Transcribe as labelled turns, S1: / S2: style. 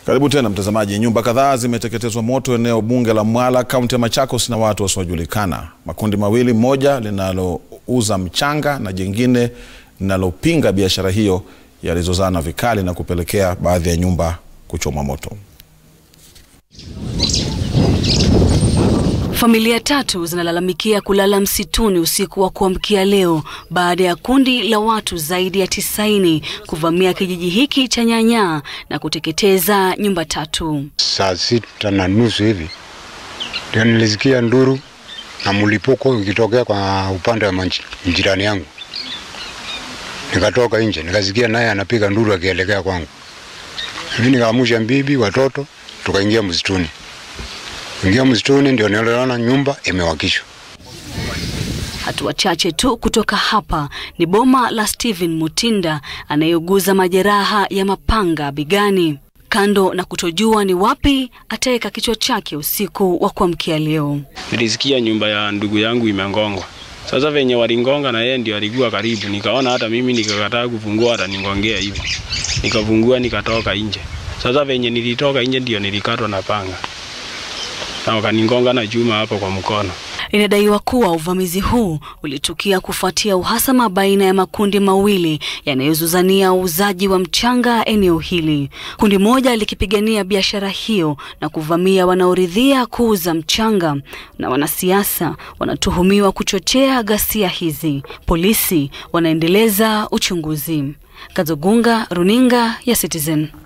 S1: Karibu tena mtazamaji. Nyumba kadhaa zimeteketezwa moto eneo bunge la Mwala, kaunti ya Machakos na watu wasiojulikana. Makundi mawili, moja linalouza mchanga na jingine linalopinga biashara hiyo, yalizozana vikali na kupelekea baadhi ya nyumba kuchomwa moto.
S2: Familia tatu zinalalamikia kulala msituni usiku wa kuamkia leo baada ya kundi la watu zaidi ya 90 kuvamia kijiji hiki cha Nyanyaa na kuteketeza nyumba tatu.
S3: Saa 6:30 hivi ndio nilisikia nduru na mlipuko ukitokea kwa upande wa jirani yangu. Nikatoka nje, nikasikia naye anapiga nduru akielekea kwangu. Mimi nikaamsha bibi, watoto, tukaingia msituni. Ingia msituni ndio niliona nyumba imewakishwa.
S2: Hatua chache tu kutoka hapa ni boma la Steven Mutinda anayeuguza majeraha ya mapanga bigani. Kando na kutojua ni wapi ataweka kichwa chake usiku wa kuamkia leo.
S4: Nilisikia nyumba ya ndugu yangu imengongwa. Sasa venye walingonga na yeye ndio alikuwa karibu. Nikaona hata mimi nikakataa kufungua hata ningongea hivi. Nikafungua nikatoka nje. Sasa venye nilitoka nje ndio nilikatwa na panga. Na wakanigonga na chuma hapo kwa mkono.
S2: Inadaiwa kuwa uvamizi huu ulitukia kufuatia uhasama baina ya makundi mawili yanayozozania uuzaji wa mchanga eneo hili. Kundi moja likipigania biashara hiyo na kuvamia wanaoridhia kuuza mchanga, na wanasiasa wanatuhumiwa kuchochea ghasia hizi. Polisi wanaendeleza uchunguzi. Kadzo Gunga, runinga ya Citizen.